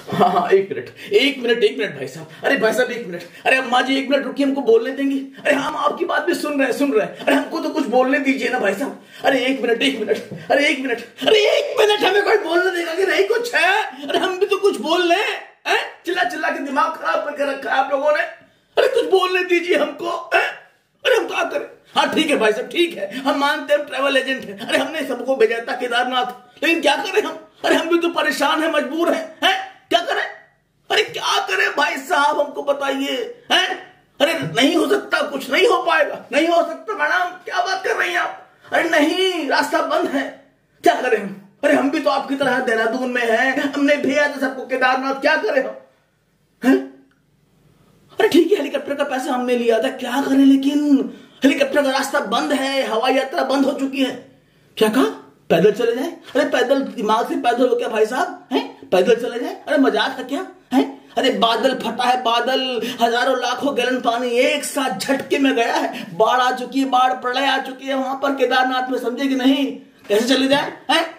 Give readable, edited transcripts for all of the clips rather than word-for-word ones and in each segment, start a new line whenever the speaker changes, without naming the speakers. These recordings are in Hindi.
हाँ हाँ, एक मिनट भाई साहब। अरे भाई साहब एक मिनट, अरे अम्मा जी एक मिनट रुकिए, हमको बोलने देंगे। अरे हम आपकी बात भी सुन रहे हैं। अरे हमको तो कुछ बोलने दीजिए ना भाई साहब। अरे एक मिनट, अरे एक मिनट, हमें कोई बोलने देगा कि नहीं कुछ है? अरे हम भी तो कुछ बोल ले। चिल्ला के दिमाग खराब करके रखा है आप लोगों ने। अरे कुछ बोलने दीजिए हमको। अरे हम क्या करें? हाँ ठीक है भाई साहब, ठीक है, हम मानते हैं ट्रैवल एजेंट है। अरे हमने सबको भेजा था केदारनाथ, लेकिन क्या करें हम? अरे हम भी तो परेशान है, मजबूर हैं। क्या करें? अरे क्या करें भाई साहब, हमको बताइए। अरे नहीं हो सकता, कुछ नहीं हो पाएगा, नहीं हो सकता मैडम, क्या बात कर रही हैं आप? अरे नहीं, रास्ता बंद है, क्या करें हम? अरे हम भी तो आपकी तरह देहरादून में हैं, हमने भेजा था सबको केदारनाथ, क्या करें हम? अरे ठीक है, हेलीकॉप्टर का पैसा हमने लिया था, क्या करें? लेकिन हेलीकॉप्टर का रास्ता बंद है, हवाई यात्रा बंद हो चुकी है। क्या कहा? पैदल चले जाए? अरे पैदल, दिमाग से पैदल हो क्या भाई साहब? पैदल चले जाए? अरे मजाक है क्या? अरे बादल फटा है, बादल, हजारों लाखों गैलन पानी एक साथ झटके में गया है। बाढ़ आ चुकी है, बाढ़ प्रलय आ चुकी है वहां पर केदारनाथ में, समझे कि नहीं? कैसे चले जाए?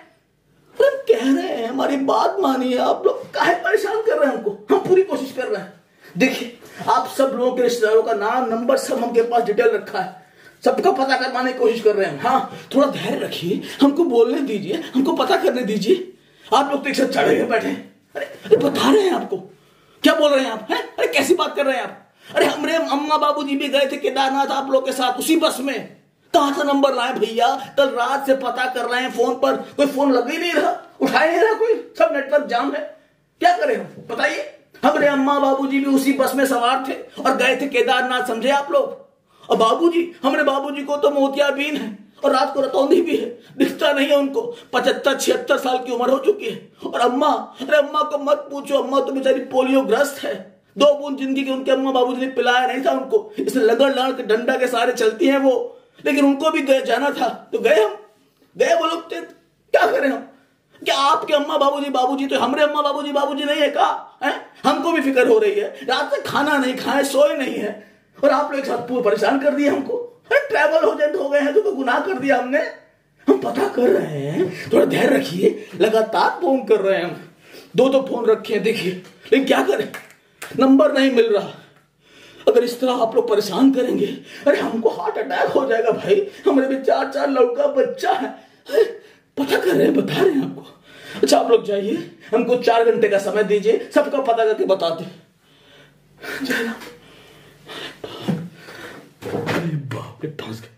अरे कह रहे हैं, हमारी बात मानिए, आप लोग काहे परेशान कर रहे हैं हमको? हम पूरी कोशिश कर रहे हैं। देखिए, आप सब लोगों के रिश्तेदारों का नाम नंबर सब हमके पास डिटेल रखा है, सबका पता करवाने की कोशिश कर रहे हैं। हाँ थोड़ा धैर्य रखिए, हमको बोलने दीजिए, हमको पता करने दीजिए। आप लोग तो एक साथ चढ़े हुए बैठे हैं। अरे बता रहे हैं आपको, क्या बोल रहे हैं आप? अरे कैसी बात कर रहे हैं आप? अरे हमारे अम्मा बाबूजी भी गए थे केदारनाथ आप लोग के साथ, उसी बस में। कहां से नंबर लाए भैया? कल रात से पता कर रहे हैं फोन पर, कोई फोन लग ही नहीं रहा, उठा नहीं रहा कोई, सब नेटवर्क जाम है। क्या करें हम, बताइए? हमारे अम्मा बाबूजी भी उसी बस में सवार थे और गए थे केदारनाथ, समझे आप लोग? और बाबूजी, हमारे बाबूजी को तो मोतियाबिंद है और रात को रतौंधी भी है, दिखता नहीं है उनको, 75-76 साल की उम्र हो चुकी है। और अम्मा, अरे अम्मा को मत पूछो, अम्मा तो बेचारी पोलियो ग्रस्त है, 2 बूंद जिंदगी के उनके अम्मा बाबूजी ने पिलाया नहीं था उनको, इसलिए लगड़ के डंडा के सहारे चलती हैं वो। लेकिन उनको भी जाना था तो गए हम, गए वो लोग। क्या करें हम? क्या आपके अम्मा बाबूजी तो हमारे अम्मा बाबूजी नहीं है का? हमको भी फिक्र हो रही है, रात से खाना नहीं खाए, सोए नहीं है, और आप लोग एक साथ पूरा परेशान कर दिए हमको। ट्रैवल एजेंट हो गए हैं तो गुनाह कर दिया हमने। हम पता कर रहे हैं, थोड़ा धैर्य रखिए, लगातार फोन कर रहे हैं हम, 2 फोन रखे हैं, देखिए, लेकिन क्या करें, नंबर नहीं मिल रहा। अगर इस तरह आप लोग परेशान करेंगे, अरे हमको हार्ट अटैक हो जाएगा भाई, हमारे भी 4 लड़का बच्चा है। पता कर रहे हैं, बता रहे हैं आपको। अच्छा आप लोग जाइए, हमको 4 घंटे का समय दीजिए, सबका पता करके बताते। जय राम। अरे बाप रे,